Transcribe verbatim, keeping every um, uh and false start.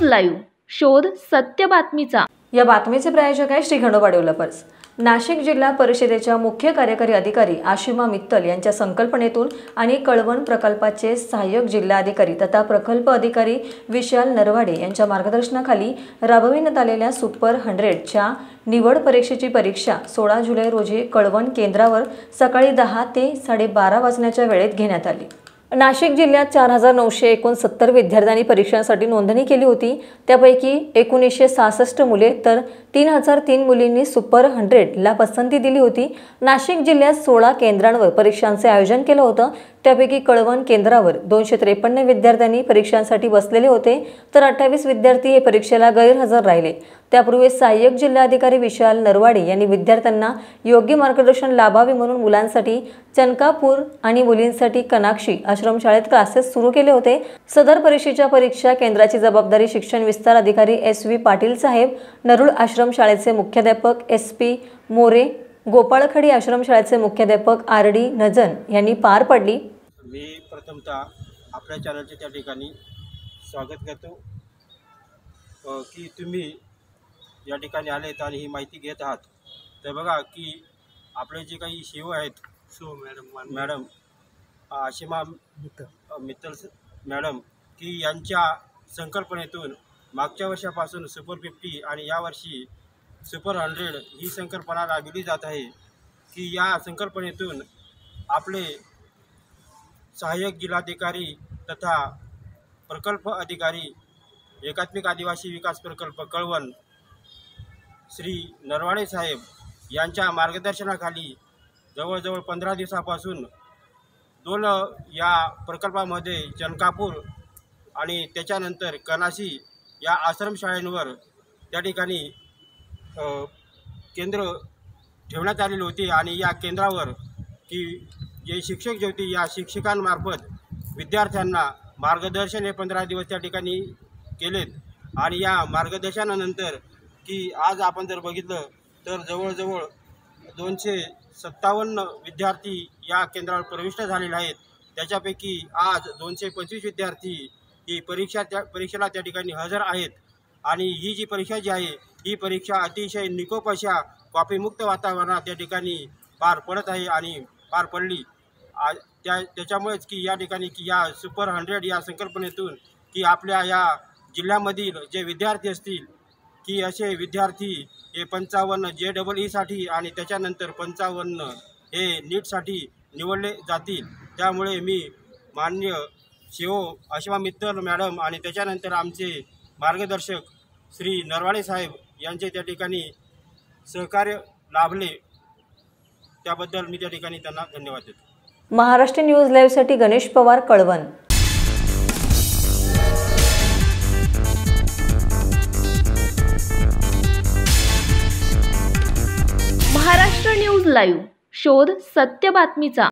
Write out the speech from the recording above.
Live, शोध सत्य बातमीचा। या बातमीचे प्रायोजक आहे श्री खंडोबा डेव्हलपर्स। नाशिक जिल्हा परिषदेच्या मुख्य कार्यकारी अधिकारी आशिमा मित्तल यांच्या संकल्पनेतून आणि कळवण प्रकल्पाचे सहाय्यक जिल्हाधिकारी तथा प्रकल्प अधिकारी विशाल नरवाडे यांच्या मार्गदर्शनाखाली राबविण्यात आलेल्या सुपर हंड्रेडच्या निवड परीक्षेची परीक्षा सोळा जुलै रोजी कळवण केंद्रावर सकाळी दहा ते साडेबारा वाजण्याच्या वेळेत घेण्यात आली। नाशिक जिल्ह्यात चार हजार नऊशे एकोणसत्तर विद्यार्थ्यांनी परीक्षांसाठी नोंदणी केली होती। त्यापैकी एकोणीसशे सहासष्ट मुले तर तीन हजार तीन मुलींनी सुपर हंड्रेडला पसंती दिली होती। नाशिक जिल्ह्यात सोळा केंद्रांवर परीक्षांचे आयोजन केलं होतं। त्यापैकी कळवण केंद्रावर दोनशे त्रेपन्न विद्यार्थ्यांनी परीक्षांसाठी बसलेले होते, तर अठ्ठावीस विद्यार्थी हे परीक्षेला गैरहजर राहिले। त्यापूर्वी सहाय्यक जिल्हाधिकारी विशाल नरवाडे यांनी विद्यार्थ्यांना योग्य मार्गदर्शन लाभावे म्हणून मुलांसाठी चनकापूर आणि मुलींसाठी कनाक्षी आश्रमशाळेत क्लासेस सुरू केले होते। सदर परीक्षेच्या परीक्षा केंद्राची जबाबदारी शिक्षण विस्तार अधिकारी एस व्ही पाटील साहेब, नरुळ आश्रमशाळेचे मुख्याध्यापक एस पी मोरे, गोपाळखडी आश्रमशाळेचे मुख्याध्यापक आर डी नजन यांनी पार पडली। मी प्रथमतः आपल्या चॅनलचे त्या ठिकाणी स्वागत करतो की तुम्ही या ठिकाणी आलेत आणि ही माहिती घेत आहात। तर बघा की आपले जे काही शिव आहेत so madam madam Ashima Mittal madam की यांच्या संकल्पनेतून मागच्या वर्षापासून सुपर फिफ्टी आणि यावर्षी सुपर हंड्रेड ही संकल्पना राबविली जात आहे। की या संकल्पनेतून आपले सहाय्यक जिल्हाधिकारी तथा प्रकल्प अधिकारी एकात्मिक आदिवासी विकास प्रकल्प कळवण श्री नरवाडे साहेब यांच्या मार्गदर्शनाखाली जवळजवळ पंधरा दिवसापासून दोन या प्रकल्पामध्ये चनकापूर आणि त्याच्यानंतर कनाशी या आश्रमशाळेंवर त्या ठिकाणी केंद्र ठेवण्यात आलेली होती। आणि या केंद्रावर की जे शिक्षक जे होते या शिक्षकांमार्फत विद्यार्थ्यांना मार्गदर्शन हे पंधरा दिवस त्या ठिकाणी केलेत। आणि या मार्गदर्शनानंतर की आज आपण जर बघितलं तर जवळजवळ दोनशे सत्तावन्न विद्यार्थी या केंद्रावर प्रविष्ट झालेले आहेत। त्याच्यापैकी आज दोनशे पंचवीस विद्यार्थी ही परीक्षा त्या परीक्षेला त्या ठिकाणी हजर आहेत। आणि ही जी परीक्षा जी आहे ही परीक्षा अतिशय निकोप अशा कॉपीमुक्त वातावरणात त्या ठिकाणी पार पडत आहे आणि पार पडली। त्या त्याच्यामुळेच की या ठिकाणी की या सुपर हंड्रेड या संकल्पनेतून की आपल्या या जिल्ह्यामधील जे विद्यार्थी असतील की असे विद्यार्थी हे पंचावन्न जे डबल ईसाठी आणि त्याच्यानंतर पंचावन्न हे नीटसाठी निवडले जातील। त्यामुळे मी माननीय शिव आशिमा मित्तल मॅडम आणि त्याच्यानंतर आमचे मार्गदर्शक श्री नरवाडे साहेब यांचे त्या ठिकाणी सहकार्य लाभले, त्याबद्दल मी त्या ठिकाणी त्यांना धन्यवाद देतो। महाराष्ट्र न्यूज लाईव्ह साठी गणेश पवार, कळवण। महाराष्ट्र न्यूज लाईव्ह, शोध सत्य बातमीचा।